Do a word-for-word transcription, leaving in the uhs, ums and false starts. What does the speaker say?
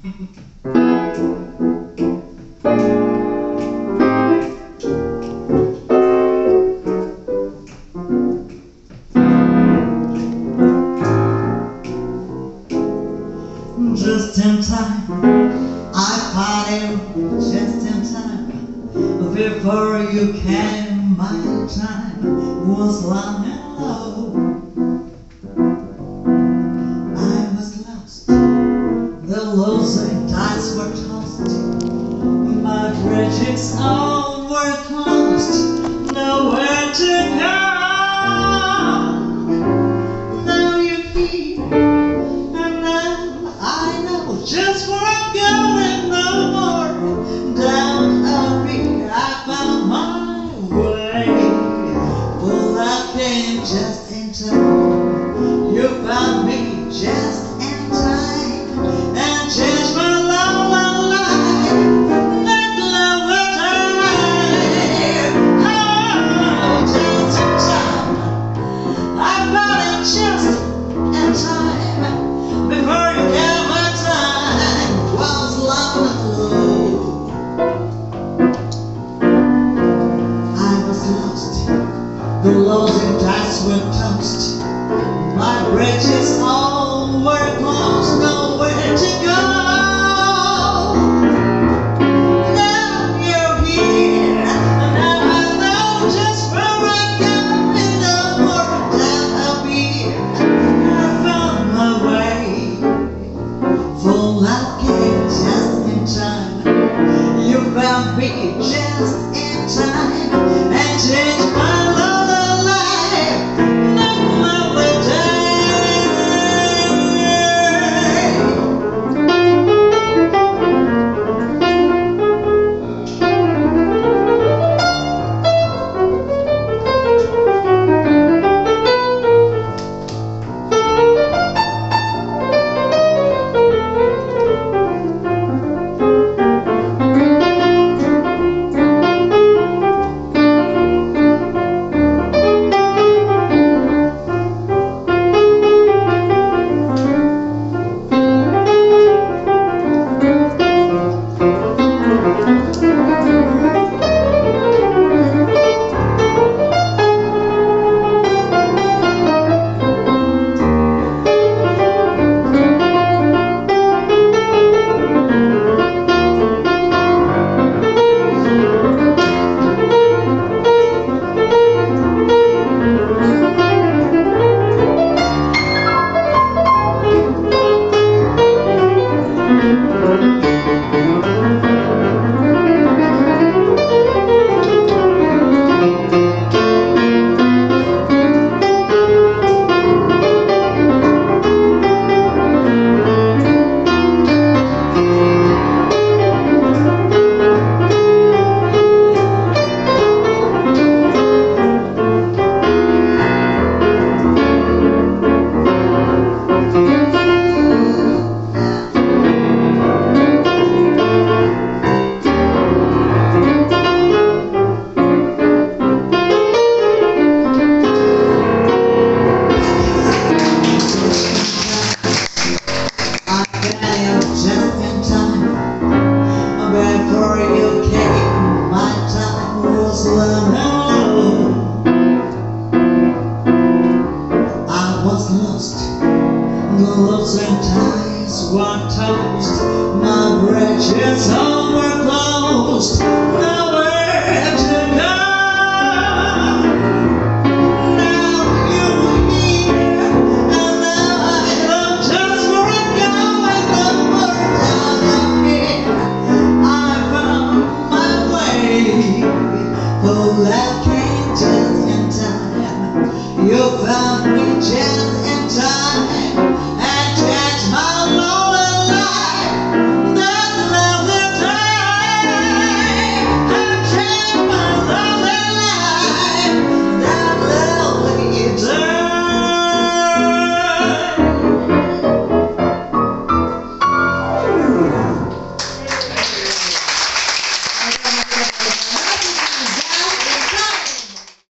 Just in time, I found you just in time. Before you came, my time was long and low. I was lost, the losing dice were tossed. My bridges all were closed, nowhere to go. Now you're here. Just where I'm going, no more. Down a beat, I found my way. Well, I came just in time. You found me just in time, and changed my lonely life. Make love a time. Oh, just in time. I found it just in time. Before you came. The losing dice were tossed. My bridges all were closed, nowhere to go. Now you're here, and now I know just where I'm going. No more down a beat, I found my way. For life came just in time. You found me just in time, and changed my life. The losing ties were toast. My bridges all were closed. Nowhere to